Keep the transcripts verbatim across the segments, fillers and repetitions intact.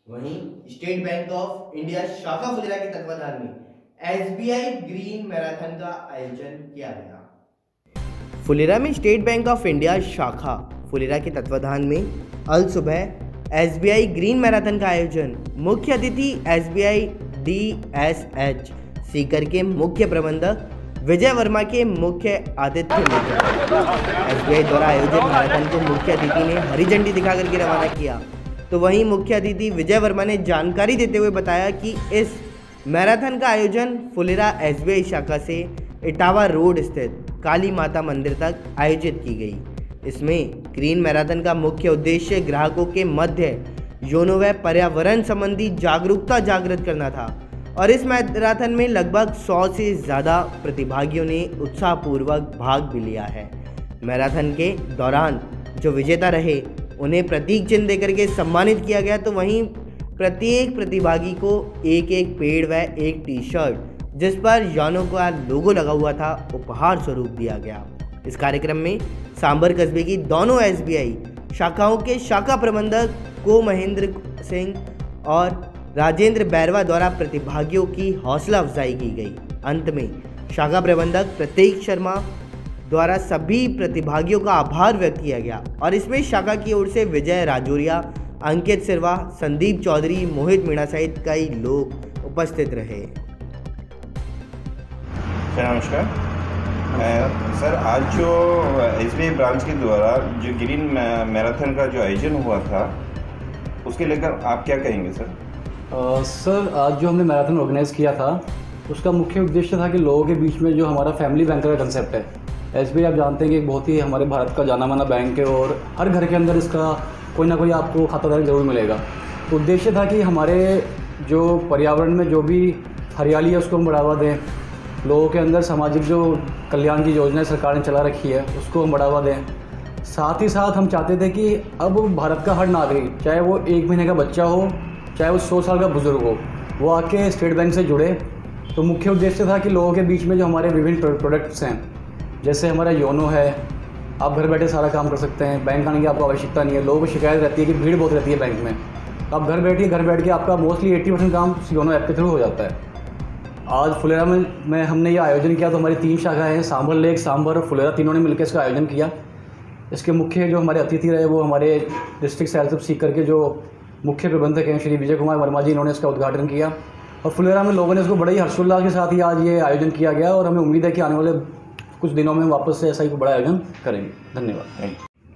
वहीं state bank of India शाखा फुलेरा के तत्वाधान में एसबीआई ग्रीन मैराथन का आयोजन किया गया। फुलेरा में स्टेट बैंक ऑफ इंडिया शाखा फुलेरा के तत्वाधान में अल सुबह एसबीआई ग्रीन मैराथन का आयोजन मुख्य अतिथि एसबीआई डीएसएच सीकर के मुख्य प्रबंधक विजय वर्मा के मुख्य आतिथ्य में एसबीआई द्वारा आयोजित मैराथन को मुख्य अतिथि ने हरी झंडी दिखाकर के रवाना किया। तो वहीं मुख्य अतिथि विजय वर्मा ने जानकारी देते हुए बताया कि इस मैराथन का आयोजन फुलेरा एसबीआई शाखा से इटावा रोड स्थित काली माता मंदिर तक आयोजित की गई। इसमें ग्रीन मैराथन का मुख्य उद्देश्य ग्राहकों के मध्य योनो व पर्यावरण संबंधी जागरूकता जागृत करना था और इस मैराथन में लगभग सौ से ज़्यादा प्रतिभागियों ने उत्साहपूर्वक भाग भी लिया है। मैराथन के दौरान जो विजेता रहे उन्हें प्रतीक चिन्ह देकर के सम्मानित किया गया। तो वहीं प्रत्येक प्रतिभागी को एक एक पेड़ व एक टी शर्ट जिस पर योनो का लोगो लगा हुआ था उपहार स्वरूप दिया गया। इस कार्यक्रम में सांबर कस्बे की दोनों एसबीआई शाखाओं के शाखा प्रबंधक को महेंद्र सिंह और राजेंद्र बैरवा द्वारा प्रतिभागियों की हौसला अफजाई की गई। अंत में शाखा प्रबंधक प्रतीक शर्मा द्वारा सभी प्रतिभागियों का आभार व्यक्त किया गया और इसमें शाखा की ओर से विजय राजौरिया, अंकित सिरवा, संदीप चौधरी, मोहित मीणा सहित कई लोग उपस्थित रहे। सर नमस्कार। सर आज जो एसबीआई ब्रांच के द्वारा जो ग्रीन मैराथन का जो आयोजन हुआ था उसके लेकर आप क्या कहेंगे सर? आ, सर आज जो हमने मैराथन ऑर्गेनाइज़ किया था उसका मुख्य उद्देश्य था कि लोगों के बीच में जो हमारा फैमिली बैंकर का कंसेप्ट है, एसबीआई आप जानते हैं कि एक बहुत ही हमारे भारत का जाना माना बैंक है और हर घर के अंदर इसका कोई ना कोई आपको खाताधारक जरूर मिलेगा। तो उद्देश्य था कि हमारे जो पर्यावरण में जो भी हरियाली है उसको हम बढ़ावा दें, लोगों के अंदर सामाजिक जो कल्याण की योजनाएं सरकार ने चला रखी है उसको हम बढ़ावा दें। साथ ही साथ हम चाहते थे कि अब भारत का हर नागरिक, चाहे वो एक महीने का बच्चा हो चाहे वो सौ साल का बुजुर्ग हो, वो आके स्टेट बैंक से जुड़े। तो मुख्य उद्देश्य था कि लोगों के बीच में जो हमारे विभिन्न प्रोडक्ट्स हैं, जैसे हमारा योनो है, आप घर बैठे सारा काम कर सकते हैं, बैंक आने की आपको आवश्यकता नहीं है। लोगों को शिकायत रहती है कि भीड़ बहुत रहती है बैंक में, आप घर बैठिए, घर बैठ के आपका मोस्टली अस्सी परसेंट काम योनो ऐप के थ्रू हो जाता है। आज फुलेरा में में हमने ये आयोजन किया तो हमारी तीन शाखाएँ हैं, सांभर लेक, सांभर और फुलेरा, तीनों ने मिलकर इसका आयोजन किया। इसके मुख्य जो हमारे अतिथि रहे वो हमारे डिस्ट्रिक्ट सेल्स सीकर के जो मुख्य प्रबंधक हैं श्री विजय कुमार वर्मा जी, इन्होंने इसका उद्घाटन किया और फुलेरा में लोगों ने इसको बड़े ही हर्षोल्लास के साथ ही आज ये आयोजन किया गया और हमें उम्मीद है कि आने वाले कुछ दिनों में वापस से ऐसा ही बड़ा आयोजन करेंगे। धन्यवाद।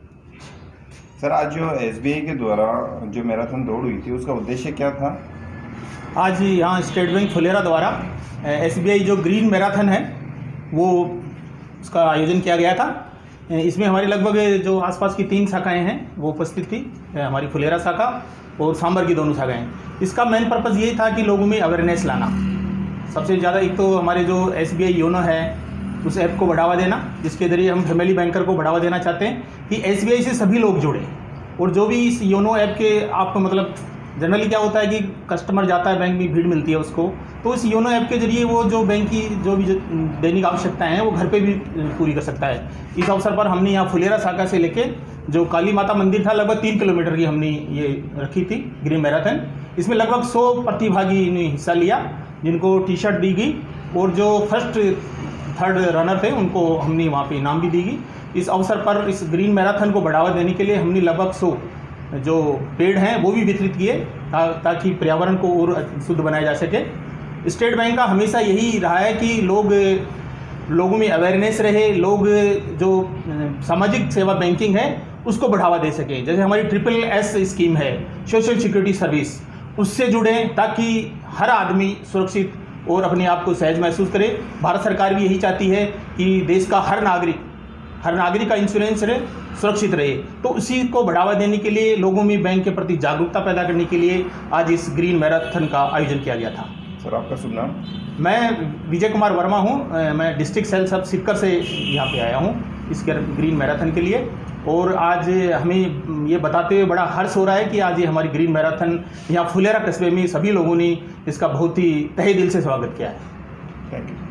सर आज जो एसबीआई के द्वारा जो मैराथन दौड़ हुई थी उसका उद्देश्य क्या था? आज यहाँ स्टेट बैंक फुलेरा द्वारा एसबीआई जो ग्रीन मैराथन है वो उसका आयोजन किया गया था। इसमें हमारी लगभग जो आसपास की तीन शाखाएं हैं वो उपस्थित थी, हमारी फुलेरा शाखा और सांबर की दोनों शाखाएं। इसका मेन पर्पज़ यही था कि लोगों में अवेयरनेस लाना। सबसे ज़्यादा एक तो हमारे जो एसबीआई योनो है उस ऐप को बढ़ावा देना, जिसके जरिए हम फैमिली बैंकर को बढ़ावा देना चाहते हैं कि एसबीआई से सभी लोग जुड़े और जो भी इस योनो ऐप के आप मतलब जनरली क्या होता है कि कस्टमर जाता है बैंक में, भीड़ मिलती है उसको, तो इस योनो ऐप के जरिए वो जो बैंक की जो भी दैनिक आवश्यकताएं हैं वो घर पे भी पूरी कर सकता है। इस अवसर पर हमने यहाँ फुलेरा शाखा से लेके जो काली माता मंदिर था लगभग तीन किलोमीटर की हमने ये रखी थी ग्रीन मैराथन। इसमें लगभग सौ प्रतिभागी ने हिस्सा लिया जिनको टी शर्ट दी गई और जो फर्स्ट थर्ड रनर थे उनको हमने वहाँ पे इनाम भी दी गई। इस अवसर पर इस ग्रीन मैराथन को बढ़ावा देने के लिए हमने लगभग सौ जो पेड़ हैं वो भी वितरित किए ता, ताकि पर्यावरण को और शुद्ध बनाया जा सके। स्टेट बैंक का हमेशा यही रहा है कि लोग लोगों में अवेयरनेस रहे, लोग जो सामाजिक सेवा बैंकिंग है उसको बढ़ावा दे सके। जैसे हमारी ट्रिपल एस स्कीम है, सोशल सिक्योरिटी सर्विस, उससे जुड़ें ताकि हर आदमी सुरक्षित और अपने आप को सहज महसूस करे। भारत सरकार भी यही चाहती है कि देश का हर नागरिक हर नागरिक का इंश्योरेंस रहे, सुरक्षित रहे। तो उसी को बढ़ावा देने के लिए, लोगों में बैंक के प्रति जागरूकता पैदा करने के लिए आज इस ग्रीन मैराथन का आयोजन किया गया था। सर आपका शुभ नाम? मैं विजय कुमार वर्मा हूँ, मैं डिस्ट्रिक्ट सेल सब सीकर से यहाँ पे आया हूँ इस ग्रीन मैराथन के लिए। और आज हमें ये बताते हुए बड़ा हर्ष हो रहा है कि आज ये हमारी ग्रीन मैराथन यहाँ फुलेरा कस्बे में सभी लोगों ने इसका बहुत ही तहे दिल से स्वागत किया है। Thank you.